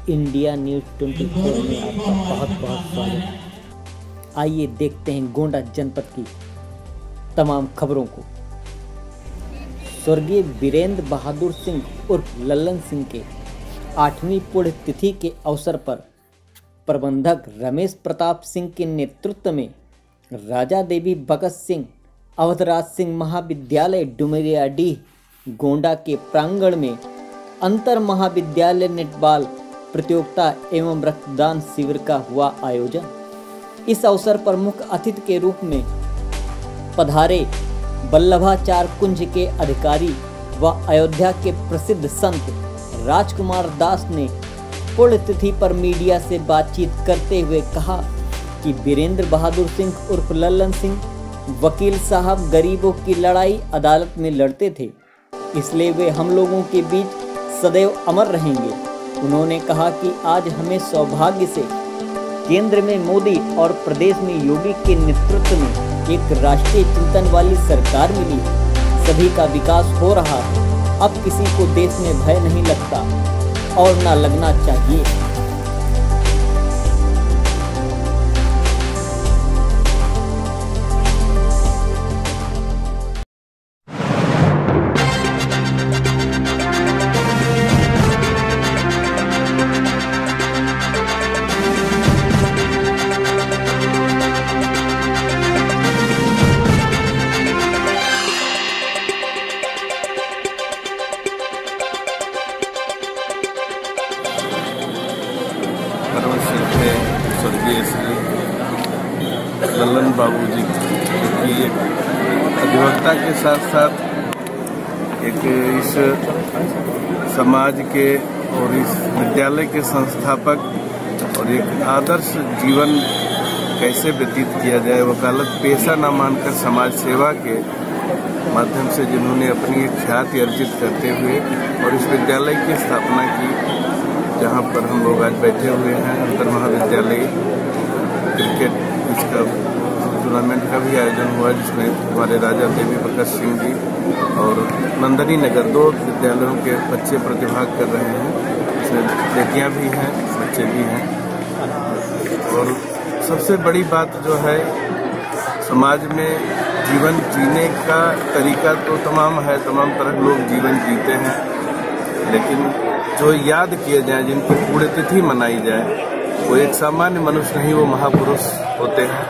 India news 24 में आपका बहुत बहुत स्वागत है। आइए देखते हैं गोंडा जनपद की तमाम खबरों को। स्वर्गीय वीरेंद्र बहादुर सिंह उर्फ लल्लन सिंह के 8वीं पुण्यतिथि के अवसर पर प्रबंधक रमेश प्रताप सिंह के नेतृत्व में राजा देवी भगत सिंह अवधराज सिंह महाविद्यालय डुमरियाडीह गोंडा के प्रांगण में अंतर महाविद्यालय नेटबॉल प्रतियोगिता एवं रक्तदान शिविर का हुआ आयोजन। इस अवसर पर मुख्य अतिथि के रूप में पधारे वल्लभाचार कुंज के अधिकारी व अयोध्या के प्रसिद्ध संत राजकुमार दास ने पुण्यतिथि पर मीडिया से बातचीत करते हुए कहा कि वीरेंद्र बहादुर सिंह उर्फ लल्लन सिंह वकील साहब गरीबों की लड़ाई अदालत में लड़ते थे, इसलिए वे हम लोगों के बीच सदैव अमर रहेंगे। उन्होंने कहा कि आज हमें सौभाग्य से केंद्र में मोदी और प्रदेश में योगी के नेतृत्व में एक राष्ट्रीय चिंतन वाली सरकार मिली है। सभी का विकास हो रहा है। अब किसी को देश में भय नहीं लगता और ना लगना चाहिए। स्वर्गीय श्री लल्लन बाबू जी की एक अधिवक्ता के साथ साथ एक इस समाज के और इस विद्यालय के संस्थापक और एक आदर्श जीवन कैसे व्यतीत किया जाए वकालत पेशा न मानकर समाज सेवा के माध्यम से जिन्होंने अपनी एक ख्याति अर्जित करते हुए और इस विद्यालय की स्थापना की, जहाँ पर हम लोग आज बैठे हुए हैं। अंतर महाविद्यालय क्रिकेट इसका टूर्नामेंट का भी आयोजन हुआ, जिसमें हमारे राजा देवी भगत सिंह जी और नंदनी नगर 2 विद्यालयों के बच्चे प्रतिभाग कर रहे हैं। इसमें बेटियाँ भी हैं, बच्चे भी हैं। और सबसे बड़ी बात जो है, समाज में जीवन जीने का तरीका तो तमाम है, तमाम तरह लोग जीवन जीते हैं, लेकिन जो याद किए जाए, जिनकी पुण्यतिथि मनाई जाए, वो एक सामान्य मनुष्य नहीं, वो महापुरुष होते हैं।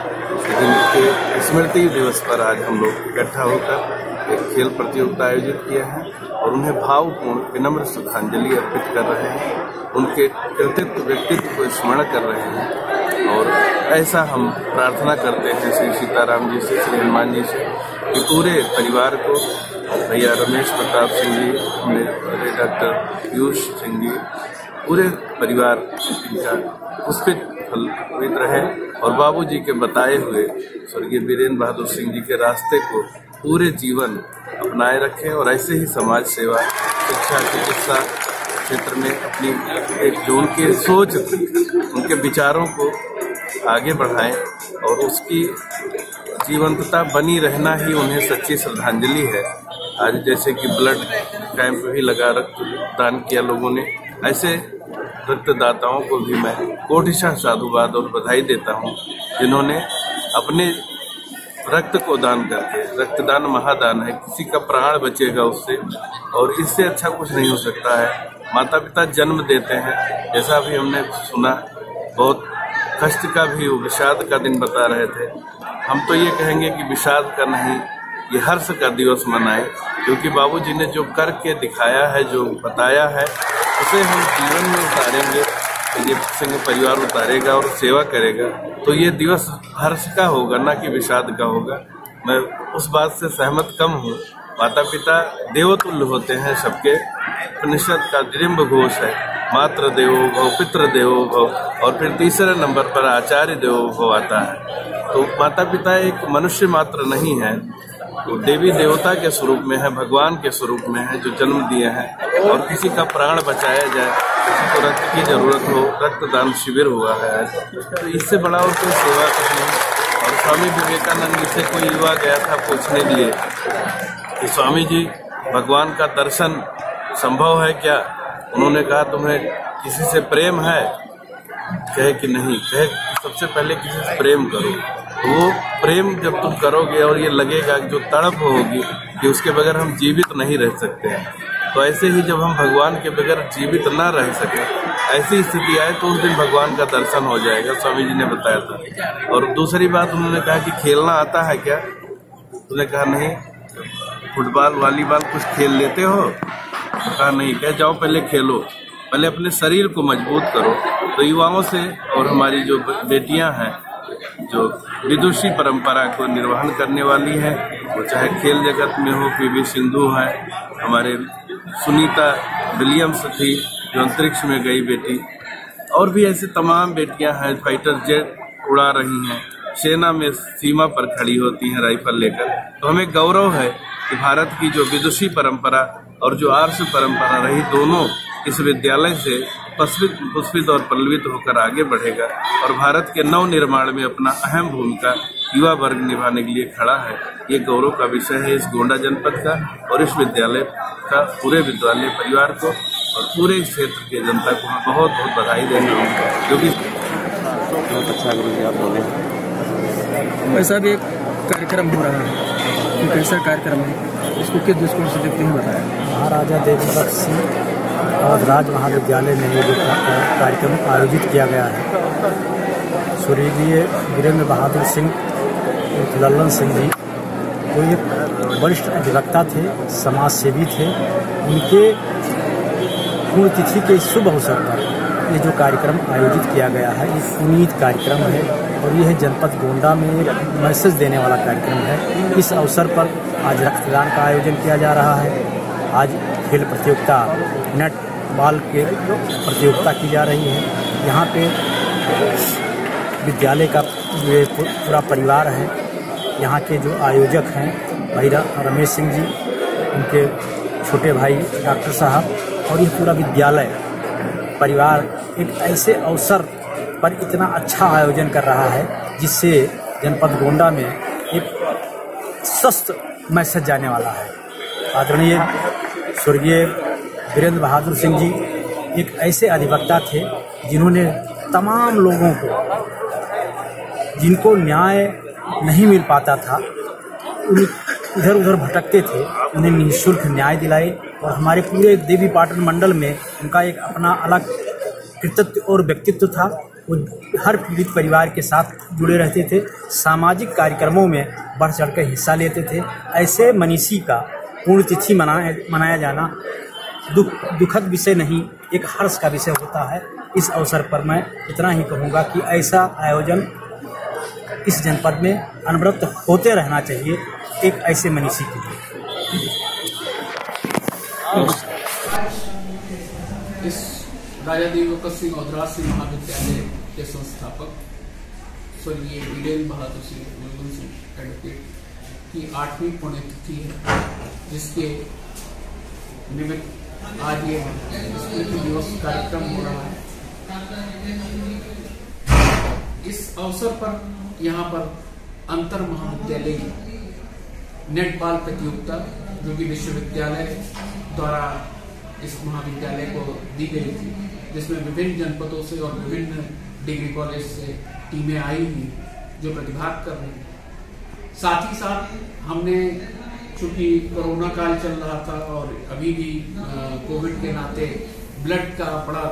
जिनके स्मृति दिवस पर आज हम लोग इकट्ठा होकर एक खेल प्रतियोगिता आयोजित किया है और उन्हें भावपूर्ण विनम्र श्रद्धांजलि अर्पित कर रहे हैं। उनके कृतित्व व्यक्तित्व को स्मरण कर रहे हैं और ऐसा हम प्रार्थना करते हैं श्री सीताराम जी से, श्री हनुमान जी से कि पूरे परिवार को, भैया रमेश प्रताप सिंह जी, मेरे डॉक्टर पीयूष सिंह जी, पूरे परिवार इनका पुष्पित फलित रहे और बाबूजी के बताए हुए स्वर्गीय वीरेंद्र बहादुर सिंह जी के रास्ते को पूरे जीवन अपनाए रखें और ऐसे ही समाज सेवा, शिक्षा, चिकित्सा क्षेत्र में अपनी एक जो उनके सोच, उनके विचारों को आगे बढ़ाएं और उसकी जीवंतता बनी रहना ही उन्हें सच्ची श्रद्धांजलि है। आज जैसे कि ब्लड कैंप भी लगा, रक्तदान किया लोगों ने, ऐसे रक्तदाताओं को भी मैं कोटिशः साधुवाद और बधाई देता हूं, जिन्होंने अपने रक्त को दान करके, रक्तदान महादान है, किसी का प्राण बचेगा उससे, और इससे अच्छा कुछ नहीं हो सकता है। माता पिता जन्म देते हैं, जैसा भी हमने सुना, बहुत कष्ट का भी, विषाद का दिन बता रहे थे। हम तो ये कहेंगे कि विषाद का नहीं, ये हर्ष का दिवस मनाएं, क्योंकि बाबूजी ने जो करके दिखाया है, जो बताया है, उसे हम जीवन में उतारेंगे। ये संग परिवार उतारेगा और सेवा करेगा, तो ये दिवस हर्ष का होगा, ना कि विषाद का होगा। मैं उस बात से सहमत कम हूँ। माता पिता देवतुल्य होते हैं सबके। उपनिषद का दृढ़ घोष है, मातृ देवो भव, पितृ देवो भव, और फिर तीसरे नंबर पर आचार्य देवो भव आता है। तो माता पिता एक मनुष्य मात्र नहीं है, तो देवी देवता के स्वरूप में है, भगवान के स्वरूप में है, जो जन्म दिए हैं। और किसी का प्राण बचाया जाए, किसी को रक्त की जरूरत हो, रक्तदान शिविर हुआ है, तो इससे बड़ा और कोई सेवा कुछ नहीं। और स्वामी विवेकानंद से कोई युवा गया था पूछने के लिए कि स्वामी जी, भगवान का दर्शन संभव है क्या? उन्होंने कहा तुम्हें किसी से प्रेम है? कहे कि नहीं। कहे सबसे पहले किसी से प्रेम करो। वो प्रेम जब तुम करोगे और ये लगेगा जो तड़प होगी कि उसके बगैर हम जीवित नहीं रह सकते हैं, तो ऐसे ही जब हम भगवान के बगैर जीवित ना रह सके, ऐसी स्थिति आए तो उस दिन भगवान का दर्शन हो जाएगा, स्वामी जी ने बताया था। और दूसरी बात उन्होंने कहा कि खेलना आता है क्या? उन्होंने कहा नहीं। फुटबॉल वॉलीबॉल कुछ खेल लेते हो? तो कहा नहीं। कहा जाओ पहले खेलो, पहले अपने शरीर को मजबूत करो। तो युवाओं से और हमारी जो बेटियां हैं जो विदुषी परंपरा को निर्वहन करने वाली हैं, वो चाहे खेल जगत में हो, पीवी सिंधु है, हमारे सुनीता विलियम्स थी जो अंतरिक्ष में गई बेटी, और भी ऐसे तमाम बेटियां हैं फाइटर जेट उड़ा रही हैं, सेना में सीमा पर खड़ी होती हैं राइफल लेकर। तो हमें गौरव है कि भारत की जो विदुषी परंपरा और जो आर्ष परंपरा रही, दोनों इस विद्यालय से पुष्पित और पल्लवित होकर आगे बढ़ेगा और भारत के नव निर्माण में अपना अहम भूमिका युवा वर्ग निभाने के लिए खड़ा है। ये गौरव का विषय है इस गोंडा जनपद का और इस विद्यालय का पूरे विद्यालय परिवार को और पूरे इस क्षेत्र के जनता को मैं बहुत बहुत बधाई देना हूँ, क्योंकि बहुत अच्छा गुरु जी आप बोले। वैसा भी एक कार्यक्रम हो रहा है, एक ऐसा कार्यक्रम है इसको किस दृष्टिकोण से देखते हैं बताया। महाराजा देवीबख्श सिंह और राज महाविद्यालय में ये जो कार्यक्रम आयोजित किया गया है, स्वर्गीय वीरेंद्र बहादुर सिंह लल्लन सिंह जी जो एक वरिष्ठ अधिवक्ता थे, समाज सेवी थे, उनके पुण्यतिथि के शुभ अवसर पर ये जो कार्यक्रम आयोजित किया गया है, ये पुनीत कार्यक्रम है और यह जनपद गोंडा में एक मैसेज देने वाला कार्यक्रम है। इस अवसर पर आज रक्तदान का आयोजन किया जा रहा है। आज खेल प्रतियोगिता नेट बॉल के प्रतियोगिता की जा रही है। यहाँ पे विद्यालय का ये पूरा परिवार है। यहाँ के जो आयोजक हैं भाई रमेश सिंह जी, उनके छोटे भाई डॉक्टर साहब और ये पूरा विद्यालय परिवार एक ऐसे अवसर पर इतना अच्छा आयोजन कर रहा है जिससे जनपद गोंडा में एक स्वस्थ मैसेज जाने वाला है। आदरणीय स्वर्गीय वीरेंद्र बहादुर सिंह जी एक ऐसे अधिवक्ता थे जिन्होंने तमाम लोगों को जिनको न्याय नहीं मिल पाता था, उन इधर उधर भटकते थे, उन्हें निःशुल्क न्याय दिलाए और हमारे पूरे देवी पाटन मंडल में उनका एक अपना अलग कृतित्व और व्यक्तित्व था। वो हर पीड़ित परिवार के साथ जुड़े रहते थे, सामाजिक कार्यक्रमों में बढ़ चढ़ कर हिस्सा लेते थे। ऐसे मनीषी का पुण्यतिथि मनाया जाना दुखद विषय नहीं, एक हर्ष का विषय होता है। इस अवसर पर मैं इतना ही कहूँगा कि ऐसा आयोजन इस जनपद में अनवरत होते रहना चाहिए एक ऐसे मनीषी के लिए। इस राजा देवीबख्श सिंह और राज सिंह महाविद्यालय के संस्थापक स्वर्गीय वीरेंद्र बहादुर सिंह लल्लन सिंह एडवोकेट की 8वीं पुण्यतिथि है, जिसके निमित्त आज ये स्मृति दिवस कार्यक्रम हो रहा है। इस अवसर पर यहाँ पर अंतर महाविद्यालय नेटबॉल प्रतियोगिता जो कि विश्वविद्यालय द्वारा इस महाविद्यालय को दी गई थी, जिसमें विभिन्न जनपदों से और विभिन्न डिग्री कॉलेज से टीमें आई हुई जो प्रतिभाग कर रही हैं। साथ ही साथ हमने, चूंकि कोरोना काल चल रहा था और अभी भी कोविड के नाते ब्लड का बड़ा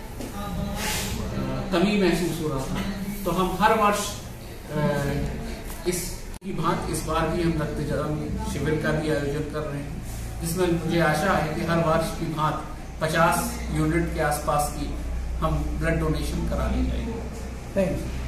कमी महसूस हो रहा था, तो हम हर वर्ष इसकी भांति इस बार भी हम रक्तदान शिविर का भी आयोजन कर रहे हैं, जिसमें मुझे आशा है कि हर वर्ष की भांति 50 यूनिट के आसपास की हम ब्लड डोनेशन कराने जाएंगे। Thank you.